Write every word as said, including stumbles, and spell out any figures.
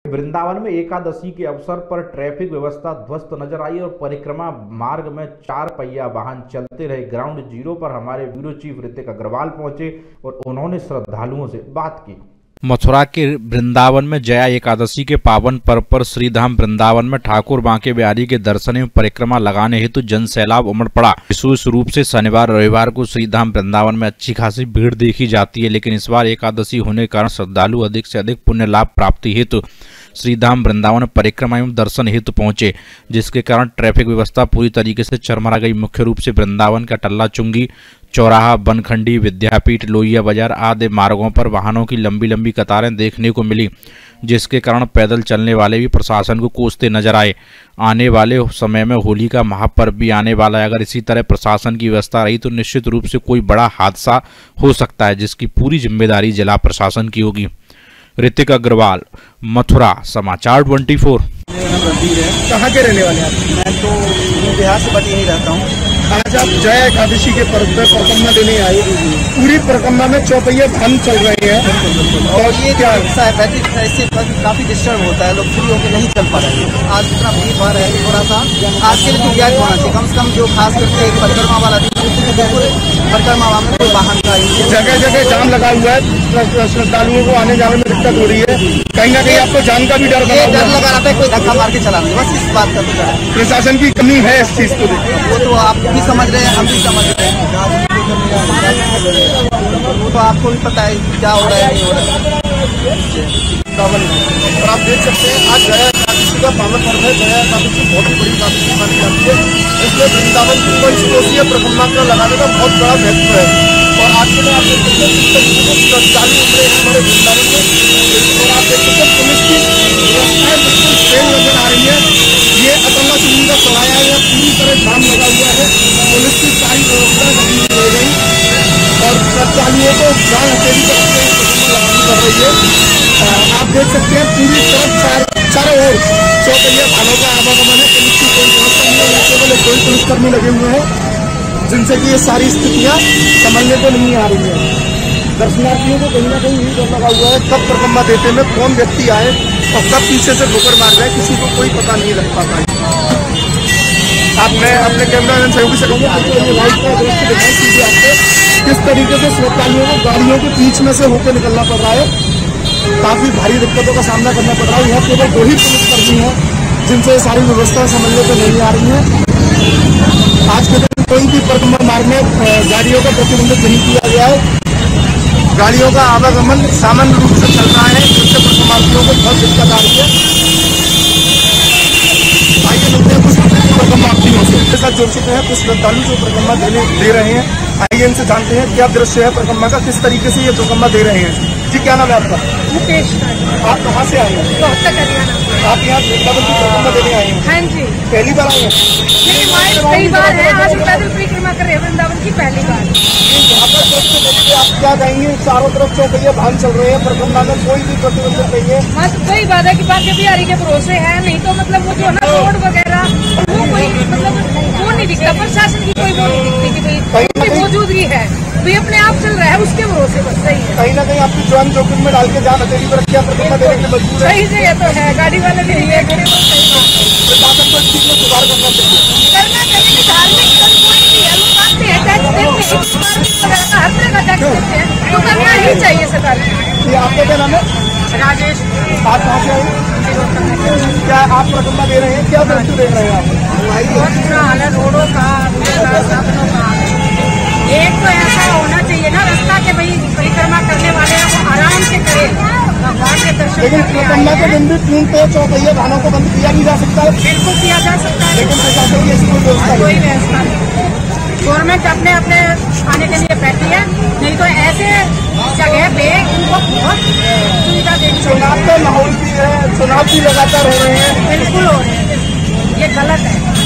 वृंदावन में एकादशी के अवसर पर ट्रैफिक व्यवस्था ध्वस्त नजर आई और परिक्रमा मार्ग में चार पहिया वाहन चलते रहे। ग्राउंड जीरो पर हमारे ब्यूरो चीफ ऋतिक अग्रवाल पहुंचे और उन्होंने श्रद्धालुओं से बात की। मथुरा के वृंदावन में जया एकादशी के पावन पर्व पर श्रीधाम वृंदावन में ठाकुर बांके बिहारी के दर्शन एवं परिक्रमा लगाने हेतु जन सैलाब उमड़ पड़ा। विशेष रूप से शनिवार रविवार को श्रीधाम वृंदावन में अच्छी खासी भीड़ देखी जाती है, लेकिन इस बार एकादशी होने के कारण श्रद्धालु अधिक से अधिक पुण्य लाभ प्राप्ति हेतु श्रीधाम वृंदावन परिक्रमा एवं दर्शन हेतु पहुंचे, जिसके कारण ट्रैफिक व्यवस्था पूरी तरीके से चरमरा गई। मुख्य रूप से वृंदावन का टल्ला चुंगी चौराहा, बनखंडी, विद्यापीठ, लोहिया बाजार आदि मार्गों पर वाहनों की लंबी लंबी कतारें देखने को मिली, जिसके कारण पैदल चलने वाले भी प्रशासन को कोसते नजर आए। आने वाले समय में होली का महापर्व भी आने वाला है। अगर इसी तरह प्रशासन की व्यवस्था रही तो निश्चित रूप से कोई बड़ा हादसा हो सकता है, जिसकी पूरी जिम्मेदारी जिला प्रशासन की होगी। ऋतिक अग्रवाल, मथुरा, समाचार चौबीस। कहाँ के रहने वाले हैं? मैं तो बिहार से बटी ही रहता हूँ। आज आप जया एकादशी के पर्व पर परिक्रमा देने आए। पूरी परिक्रमा में चौपहिया वाहन चल रहे हैं और ये क्या ऐसे काफी डिस्टर्ब होता है, लोग फ्री होकर नहीं चल पा रहे हैं। आज इतना भीड़ भाड़ है, थोड़ा सा आज के लिए तो ज्ञात होना चाहिए। कम से कम जो खास करके एक परिक्रमा वाला दिन परिक्रमा में कोई वाहन का जगह जगह जाम लगा हुआ है, श्रद्धालुओं को आने जाने में दिक्कत हो रही है। कहीं ना कहीं आपको जान का भी डर डर लगा रहता है, कोई धक्का मार के चला, बस इस बात का डर है। प्रशासन की कमी है इस चीज को, वो तो आप भी समझ रहे हैं, हम भी समझ रहे हैं, वो तो आपको भी पता है क्या हो रहा है नहीं हो रहा है। और आप देख सकते हैं आज जया एकादशी का पावन पर्व है। जया एकादशी बहुत ही बड़ी एकादशी मानी जाती है, इसलिए वृंदावन की पंचकोशीय परिक्रमा का लगाने का बहुत बड़ा महत्व है। और आज के दिन आप देख सकते हैं श्रद्धालु उमड़े हमारे वृंदावन में, और आप देख सकते हैं पुलिस की व्यवस्थाएं बिल्कुल ट्रेन नजर आ रही है। ये अतल्ला चुंगी का चौराया है, पूरी तरह जाम लगा हुआ है, पुलिस की सारी व्यवस्था हो गई और श्रद्धालुओं को जान हथेली करके लगानी पड़ रही है। आप देख सकते हैं पूरी तरफ चारों ओर चौपहिया वाहनों का आवागमन है। पुलिस की कोई व्यवस्था नहीं है, केवल कोई पुलिसकर्मी लगे हुए हैं, जिनसे कि ये सारी स्थितियां समझने को नहीं आ रही है। दर्शनार्थियों को कहीं ना कहीं यही डर लगा हुआ है कब परिक्रमा देते में कौन व्यक्ति आए और कब पीछे से ठोकर मार जाए, किसी को कोई पता नहीं लग पाता है। आप मैं अपने कैमरामैन सहयोगी से कहूँगा लाइव का दृश्य दिखाएं सीधे आपको किस तरीके से श्रद्धालुओं को गाड़ियों के बीच में से होकर निकलना पड़ रहा है। काफी भारी दिक्कतों का सामना करना पड़ रहा है। यहाँ केवल दो ही पुलिसकर्मी हैं जिनसे सारी व्यवस्था समझने को नहीं आ रही है। आज के दिन कोई भी परिक्रमा मार्ग में गाड़ियों का प्रतिबंधित नहीं किया गया है। गाड़ियों का आवागमन सामान्य रूप से चल रहा है, जिससे परिक्रमार्थियों को बहुत दिक्कत आ रही है। आइए मिलते हैं कुछ परिक्रमार्थियों से, इसके साथ जुड़ चुके हैं कुछ श्रद्धालु जो परिक्रमा देने दे रहे हैं। आइए इनसे जानते हैं क्या दृश्य है परिक्रमा का, किस तरीके से ये परिक्रमा दे रहे हैं। जी क्या नाम है आपका? मुकेश। आप कहाँ से आए हैं? आप यहाँ वृंदावन की परिक्रमा देने आए हैं? हाँ जी। पहली बार आए हैं? नहीं, हमारी कई बार है, आज पैदल परिक्रमा कर रहे हैं वृंदावन की पहली बार। यहाँ पर दृश्य देखिए, आप क्या कहेंगे? चारों तरफ चौपहिया वाहन चल रहे हैं, परिक्रमा में कोई भी प्रतिबंधित नहीं है। बस वही बात है कि बाकी बिहारी के भरोसे है, नहीं तो मतलब वो जो है ना रोड वगैरह वो कोई मतलब वो नहीं दिखता, प्रशासन की कोई वो नहीं दिखती कि भाई उनकी मौजूदगी है, भाई अपने आप चल रहा है उसके भरोसे बस सही है। कहीं ना कहीं आपकी जान जोखिम में डाल के जान हथेली पर रखिए, परिक्रमा देने के मजबूर है। सही जगह तो है, गाड़ी वाले भी नहीं है, प्रशासन को इस चीज में सुधार करना चाहिए। करना चाहिए। धार्मिक स्थल कोई भी है, लोग आते हैं टैक्स देते हैं, हर तरह का टैक्स देते हैं, तो करना ही चाहिए सरकार को। ये आपका क्या नाम है? राजेश। आप कहाँ से आए? क्या आप परिक्रमा दे रहे हैं? क्या दृश्य देख रहे हैं आप? बहुत बुरा हाल है रोडों का, साधनों का। एक तो ऐसा होना चाहिए ना रास्ता के भाई परिक्रमा करने वाले हैं वो आराम से करें, भगवान के दर्शन। लेकिन परिक्रमा के दिन भी तीन पे चौपहिया वाहनों को बंद किया नहीं जा सकता है। बिल्कुल किया जा सकता है, लेकिन प्रशासन की ऐसी कोई व्यवस्था कोई व्यवस्था नहीं। गवर्नमेंट अपने अपने आने के लिए बैठी है, नहीं तो ऐसे जगह पे उनको बहुत सुविधा देनी। चुनाव का माहौल भी है, चुनाव भी लगातार हो रहे हैं। बिल्कुल हो रहे हैं, ये गलत है।